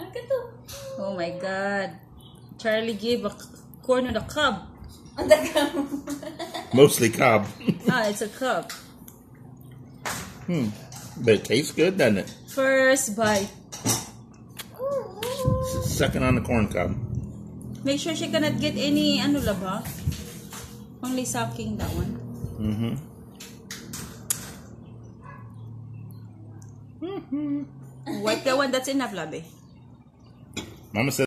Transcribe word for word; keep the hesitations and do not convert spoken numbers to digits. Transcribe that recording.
Oh my God. Charlie gave a corn on a cob. On the cob. Mostly cob. Ah, it's a cob. Hmm. But it tastes good, doesn't it? First bite. Sucking on the corn cob. Make sure she cannot get any ano laba. Only sucking that one. Mm-hmm. Wipe that one. That's enough, Labe. Mama said